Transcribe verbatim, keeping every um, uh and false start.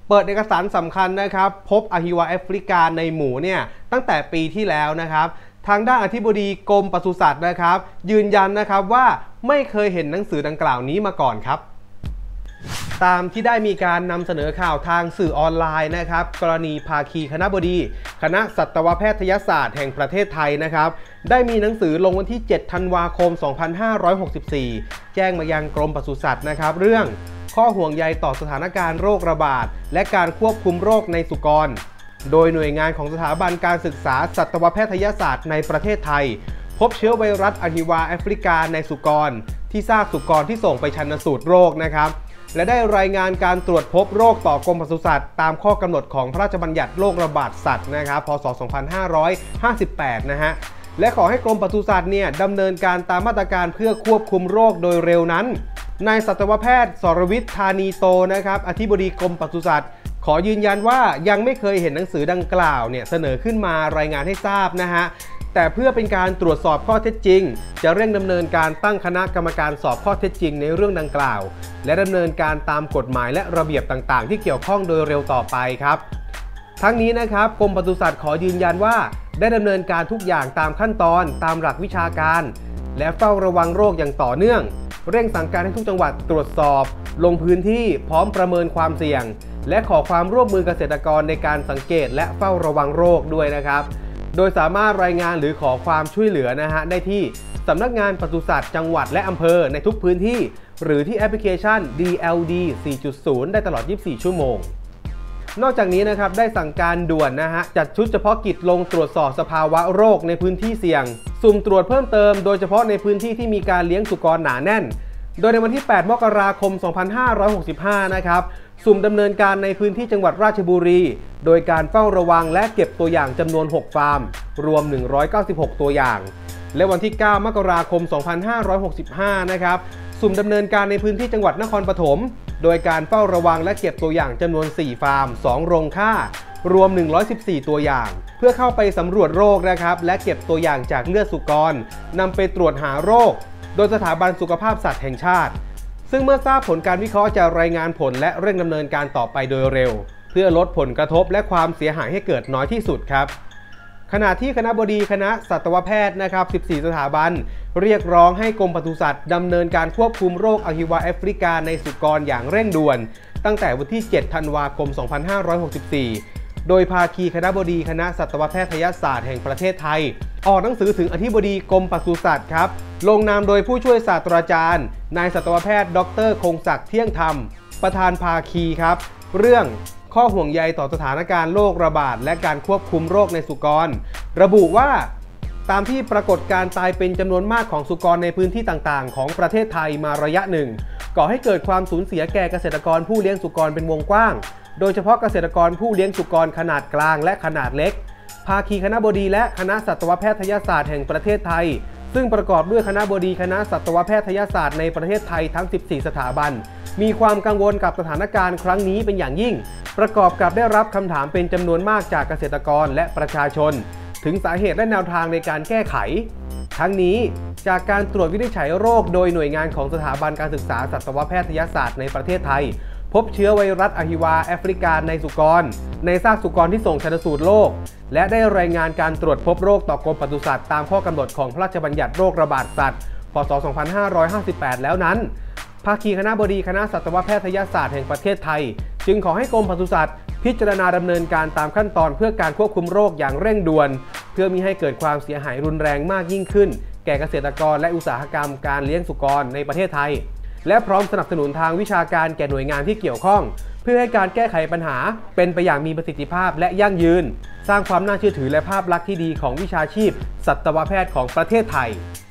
เปิดเอกสารสำคัญนะครับพบอะฮิวาแอฟริกาในหมูเนี่ยตั้งแต่ปีที่แล้วนะครับทางด้านอธิบดีกรมปศุสัตว์นะครับยืนยันนะครับว่าไม่เคยเห็นหนังสือดังกล่าวนี้มาก่อนครับตามที่ได้มีการนำเสนอข่าวทางสื่อออนไลน์นะครับกรณีภาคีคณบดีคณะสัตวแพทยศาสตร์แห่งประเทศไทยนะครับได้มีหนังสือลงวันที่เจ็ดธันวาคมสองพันห้าร้อยหกสิบสี่แจ้งมายังกรมปศุสัตว์นะครับเรื่องข้อห่วงใยต่อสถานการณ์โรคระบาดและการควบคุมโรคในสุกรโดยหน่วยงานของสถาบันการศึกษาสัตวแพทยศาสตร์ในประเทศไทยพบเชื้อไวรัสอะฮิวาแอฟริกาในสุกรที่ซากสุกรที่ส่งไปชันสูตรโรคนะครับและได้รายงานการตรวจพบโรคต่อกรมปศุสัตว์ตามข้อกำหนดของพระราชบัญญัติโรคระบาดสัตว์นะครับพ.ศ. สองพันห้าร้อยห้าสิบแปดนะฮะและขอให้กรมปศุสัตว์เนี่ยดำเนินการตามมาตรการเพื่อควบคุมโรคโดยเร็วนั้นนายสัตวแพทย์สรวิทย์ธานีโตนะครับอธิบดีกรมปศุสัตว์ขอยืนยันว่ายังไม่เคยเห็นหนังสือดังกล่าวเนี่ยเสนอขึ้นมารายงานให้ทราบนะฮะแต่เพื่อเป็นการตรวจสอบข้อเท็จจริงจะเร่งดำเนินการตั้งคณะกรรมการสอบข้อเท็จจริงในเรื่องดังกล่าวและดำเนินการตามกฎหมายและระเบียบต่างๆที่เกี่ยวข้องโดยเร็วต่อไปครับทั้งนี้นะครับกรมปศุสัตว์ขอยืนยันว่าได้ดำเนินการทุกอย่างตามขั้นตอนตามหลักวิชาการและเฝ้าระวังโรคอย่างต่อเนื่องเร่งสั่งการให้ทุกจังหวัดตรวจสอบลงพื้นที่พร้อมประเมินความเสี่ยงและขอความร่วมมือเกษตรกรในการสังเกตและเฝ้าระวังโรคด้วยนะครับโดยสามารถรายงานหรือขอความช่วยเหลือนะฮะได้ที่สำนักงานปศุสัตว์จังหวัดและอำเภอในทุกพื้นที่หรือที่แอปพลิเคชัน ดี แอล ดี สี่จุดศูนย์ ได้ตลอดยี่สิบสี่ชั่วโมงนอกจากนี้นะครับได้สั่งการด่วนนะฮะจัดชุดเฉพาะกิจลงตรวจสอบสภาวะโรคในพื้นที่เสี่ยงสุ่มตรวจเพิ่มเติมโดยเฉพาะในพื้นที่ที่มีการเลี้ยงสุกรหนาแน่นโดยในวันที่แปดมกราคมสองพันห้าร้อยหกสิบห้านะครับสุ่มดำเนินการในพื้นที่จังหวัดราชบุรีโดยการเฝ้าระวังและเก็บตัวอย่างจำนวนหกฟาร์มรวมหนึ่งร้อยเก้าสิบหกตัวอย่างและวันที่เก้ามกราคมสองพันห้าร้อยหกสิบห้านะครับสุ่มดำเนินการในพื้นที่จังหวัดนครปฐมโดยการเฝ้าระวังและเก็บตัวอย่างจำนวนสี่ฟาร์มสองโรงฆ่ารวมหนึ่งร้อยสิบสี่ตัวอย่างเพื่อเข้าไปสำรวจโรคนะครับและเก็บตัวอย่างจากเลือดสุกรนำไปตรวจหาโรคโดยสถาบันสุขภาพสัตว์แห่งชาติซึ่งเมื่อทราบผลการวิเคราะห์จะรายงานผลและเร่งดำเนินการต่อไปโดยเร็วเพื่อลดผลกระทบและความเสียหายให้เกิดน้อยที่สุดครับขณะที่คณบดีคณะสัตวแพทย์นะครับสิบสี่สถาบันเรียกร้องให้กรมปศุสัตว์ดำเนินการควบคุมโรคอะฮิวาแอฟริกาในสุกรอย่างเร่งด่วนตั้งแต่วันที่เจ็ดธันวาคมสองพันห้าร้อยหกสิบสี่โดยภาคีคณบดีคณะสัตวแพทยศาสตร์แห่งประเทศไทยออกหนังสือถึงอธิบดีกรมปศุสัตว์ครับลงนามโดยผู้ช่วยศาสตราจารย์นายสัตวแพทย์ดร.คงศักดิ์เที่ยงธรรมประธานภาคีครับเรื่องข้อห่วงใยต่อสถานการณ์โรคระบาดและการควบคุมโรคในสุกรระบุว่าตามที่ปรากฏการตายเป็นจำนวนมากของสุกรในพื้นที่ต่างๆของประเทศไทยมาระยะหนึ่งก่อให้เกิดความสูญเสียแก่เกษตรกรผู้เลี้ยงสุกรเป็นวงกว้างโดยเฉพาะเกษตรกรผู้เลี้ยงสุกรขนาดกลางและขนาดเล็กภาคีคณบดีและคณะสัตวแพทยศาสตร์แห่งประเทศไทยซึ่งประกอบด้วยคณบดีคณะสัตวแพทยศาสตร์ในประเทศไทยทั้งสิบสี่สถาบันมีความกังวลกับสถานการณ์ครั้งนี้เป็นอย่างยิ่งประกอบกับได้รับคำถามเป็นจำนวนมากจากเกษตรกรและประชาชนถึงสาเหตุและแนวทางในการแก้ไขทั้งนี้จากการตรวจวินิจฉัยโรคโดยหน่วยงานของสถาบันการศึกษาสัตวแพทยศาสตร์ในประเทศไทยพบเชื้อไวรัสอะฮิวาแอฟริกาในสุกรในซากสุกรที่ส่งชันสูตรโรคและได้รายงานการตรวจพบโรคต่อกรมปศุสัตว์ตามข้อกำหนดของพระราชบัญญัติโรคระบาดสัตว์พ.ศ. สองพันห้าร้อยห้าสิบแปดแล้วนั้นภาคีคณบดีคณะสัตวแพทยศาสตร์แห่งประเทศไทยจึงขอให้กรมปศุสัตว์พิจารณาดำเนินการตามขั้นตอนเพื่อการควบคุมโรคอย่างเร่งด่วนเพื่อมิให้เกิดความเสียหายรุนแรงมากยิ่งขึ้นแก่เกษตรกรและอุตสาหกรรมการเลี้ยงสุกรในประเทศไทยและพร้อมสนับสนุนทางวิชาการแก่หน่วยงานที่เกี่ยวข้องเพื่อให้การแก้ไขปัญหาเป็นไปอย่างมีประสิทธิภาพและยั่งยืนสร้างความน่าเชื่อถือและภาพลักษณ์ที่ดีของวิชาชีพสัตวแพทย์ของประเทศไทย